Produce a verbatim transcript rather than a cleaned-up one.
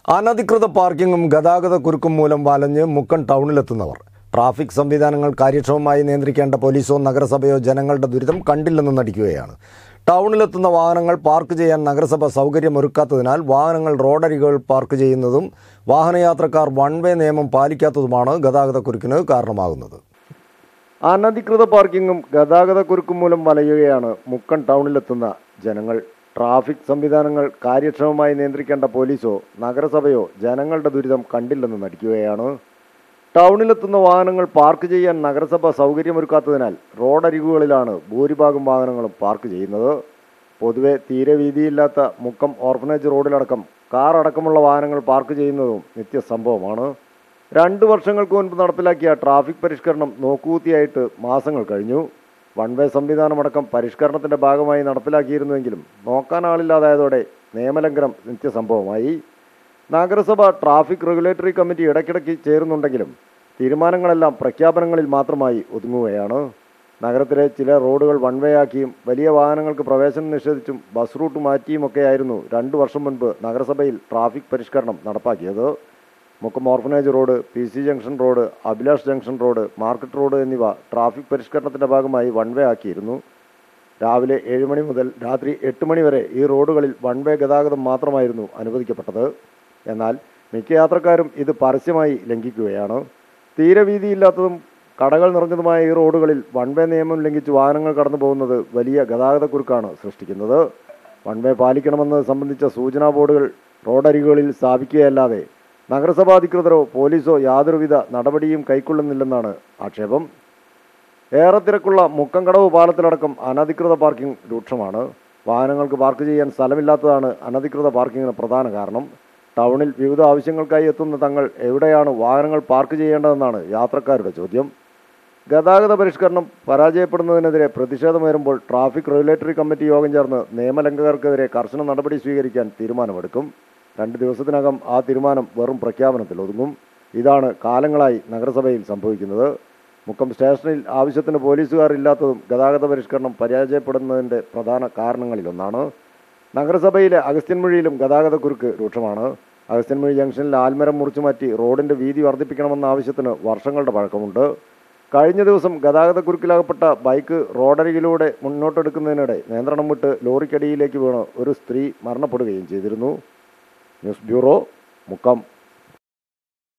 അനധികൃത പാർക്കിങ്ങും ഗതാഗതക്കുരുക്കും മൂലം വലഞ്ഞ് മുക്കം ടൗണിലെത്തുന്നവർ. ട്രാഫിക് സംവിധാനങ്ങൾ കാര്യക്ഷമമായി നിയന്ത്രിക്കേണ്ട പോലീസോ നഗരസഭയോ ജനങ്ങളുടെ ദുരിതം കണ്ടില്ലെന്ന് നടിക്കുകയാണ്. ടൗണിലെത്തുന്ന വാഹനങ്ങൾ പാർക്ക് ചെയ്യാൻ നഗരസഭ സൗകര്യമൊരുക്കാത്തതിനാൽ വാഹനങ്ങൾ റോഡരികുകളിൽ പാർക്ക് ചെയ്യുന്നതും വാഹനയാത്രക്കാർ വൺ വേ നിയമം പാലിക്കാത്തതുമാണ് ഗതാഗതക്കുരുക്കിന് കാരണമാകുന്നത്. അനധികൃത പാർക്കിങ്ങും ഗതാഗതക്കുരുക്കും മൂലം വലയുകയാണ് മുക്കം ടൗണിലെത്തുന്ന ജനങ്ങൾ. ട്രാഫിക് സംവിധാനങ്ങൾ കാര്യക്ഷമമായി നിയന്ത്രിക്കേണ്ട പോലീസോ നഗരസഭയോ ജനങ്ങളുടെ ദുരിതം കണ്ടില്ലെന്ന് നടിക്കുകയാണ്. ടൗണിലെത്തുന്ന വാഹനങ്ങൾ പാർക്ക് ചെയ്യാൻ നഗരസഭ സൗകര്യമൊരുക്കാത്തതിനാൽ റോഡരികുകളിലാണ് ഭൂരിഭാഗം വാഹനങ്ങളും പാർക്ക് ചെയ്യുന്നത്. പൊതുവെ തീരെ വീതിയില്ലാത്ത മുക്കം ഓർഫനേജ് റോഡിലടക്കം കാർ അടക്കമുള്ള വാഹനങ്ങൾ പാർക്ക് ചെയ്യുന്നതും നിത്യസംഭവമാണ്. രണ്ട് വർഷങ്ങൾക്ക് മുൻപ് നടപ്പിലാക്കിയ ട്രാഫിക് പരിഷ്കരണം നോക്കുകുത്തിയായിട്ട് മാസങ്ങൾ കഴിഞ്ഞു. വൺ വേ സംവിധാനമടക്കം പരിഷ്കരണത്തിൻ്റെ ഭാഗമായി നടപ്പിലാക്കിയിരുന്നുവെങ്കിലും നോക്കാൻ ആളില്ലാതായതോടെ നിയമലംഘനം നിത്യസംഭവമായി. നഗരസഭ ട്രാഫിക് റെഗുലേറ്ററി കമ്മിറ്റി ഇടയ്ക്കിടയ്ക്ക് ചേരുന്നുണ്ടെങ്കിലും തീരുമാനങ്ങളെല്ലാം പ്രഖ്യാപനങ്ങളിൽ മാത്രമായി ഒതുങ്ങുകയാണ്. നഗരത്തിലെ ചില റോഡുകൾ വൺ വേ ആക്കിയും വലിയ വാഹനങ്ങൾക്ക് പ്രവേശനം നിഷേധിച്ചും ബസ് റൂട്ട് മാറ്റിയുമൊക്കെയായിരുന്നു രണ്ടു വർഷം മുൻപ് നഗരസഭയിൽ ട്രാഫിക് പരിഷ്കരണം നടപ്പാക്കിയത്. Mukkam orphanage road, P C junction road, Abhilash junction road, market road എന്നിവ ട്രാഫിക് പരിഷ്കരണത്തിൻ്റെ ഭാഗമായി വൺ വേ ആക്കിയിരുന്നു. രാവിലെ ഏഴ് മണി മുതൽ രാത്രി എട്ട് മണി വരെ ഈ റോഡുകളിൽ വൺ വേ ഗതാഗതം മാത്രമായിരുന്നു അനുവദിക്കപ്പെട്ടത്. എന്നാൽ മിക്ക യാത്രക്കാരും ഇത് പരസ്യമായി ലംഘിക്കുകയാണ്. തീരെ വീതിയില്ലാത്തതും കടകൾ നിറഞ്ഞതുമായ ഈ റോഡുകളിൽ വൺ വേ നിയമം ലംഘിച്ച് വാഹനങ്ങൾ കടന്നു പോകുന്നത് വലിയ ഗതാഗതക്കുരുക്കാണ് സൃഷ്ടിക്കുന്നത്. വൺ വേ പാലിക്കണമെന്നത് സംബന്ധിച്ച സൂചനാ ബോർഡുകൾ റോഡരികുകളിൽ സ്ഥാപിക്കുകയല്ലാതെ നഗരസഭാ അധികൃതരോ പോലീസോ യാതൊരുവിധ നടപടിയും കൈക്കൊള്ളുന്നില്ലെന്നാണ് ആക്ഷേപം. ഏറെ തിരക്കുള്ള മുക്കംകടവ് പാലത്തിലടക്കം അനധികൃത പാർക്കിംഗ് രൂക്ഷമാണ്. വാഹനങ്ങൾക്ക് പാർക്ക് ചെയ്യാൻ സ്ഥലമില്ലാത്തതാണ് അനധികൃത പാർക്കിങ്ങിന് പ്രധാന കാരണം. ടൗണിൽ വിവിധ ആവശ്യങ്ങൾക്കായി എത്തുന്ന തങ്ങൾ എവിടെയാണ് വാഹനങ്ങൾ പാർക്ക് ചെയ്യേണ്ടതെന്നാണ് യാത്രക്കാരുടെ ചോദ്യം. ഗതാഗത പരിഷ്കരണം പരാജയപ്പെടുന്നതിനെതിരെ പ്രതിഷേധമുയരുമ്പോൾ ട്രാഫിക് റെഗുലേറ്ററി കമ്മിറ്റി യോഗം ചേർന്ന് നിയമലംഘകർക്കെതിരെ കർശന നടപടി സ്വീകരിക്കാൻ തീരുമാനമെടുക്കും. രണ്ട് ദിവസത്തിനകം ആ തീരുമാനം വെറും പ്രഖ്യാപനത്തിൽ ഒതുങ്ങും. ഇതാണ് കാലങ്ങളായി നഗരസഭയിൽ സംഭവിക്കുന്നത്. മുക്കം സ്റ്റേഷനിൽ ആവശ്യത്തിന് പോലീസുകാർ ഇല്ലാത്തതും ഗതാഗത പരിഷ്കരണം പരാജയപ്പെടുന്നതിൻ്റെ പ്രധാന കാരണങ്ങളിലൊന്നാണ്. നഗരസഭയിലെ അഗസ്ത്യൻമുഴിയിലും ഗതാഗതക്കുരുക്ക് രൂക്ഷമാണ്. അഗസ്ത്യൻമുഴി ജംഗ്ഷനിൽ ആൽമരം മുറിച്ചു മാറ്റി റോഡിൻ്റെ വീതി വർദ്ധിപ്പിക്കണമെന്ന ആവശ്യത്തിന് വർഷങ്ങളുടെ പഴക്കമുണ്ട്. കഴിഞ്ഞ ദിവസം ഗതാഗതക്കുരുക്കിലാകപ്പെട്ട ബൈക്ക് റോഡരികിലൂടെ മുന്നോട്ടെടുക്കുന്നതിനിടെ നിയന്ത്രണം വിട്ട് ലോറിക്കടിയിലേക്ക് വീണ് ഒരു സ്ത്രീ മരണപ്പെടുകയും ചെയ്തിരുന്നു. News bureau, Mukkam.